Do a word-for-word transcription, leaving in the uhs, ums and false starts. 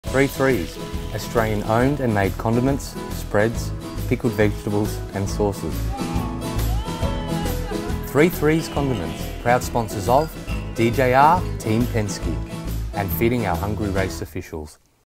Three Threes, Australian owned and made condiments, spreads, pickled vegetables and sauces. Three Threes Condiments, proud sponsors of D J R Team Penske and feeding our hungry race officials.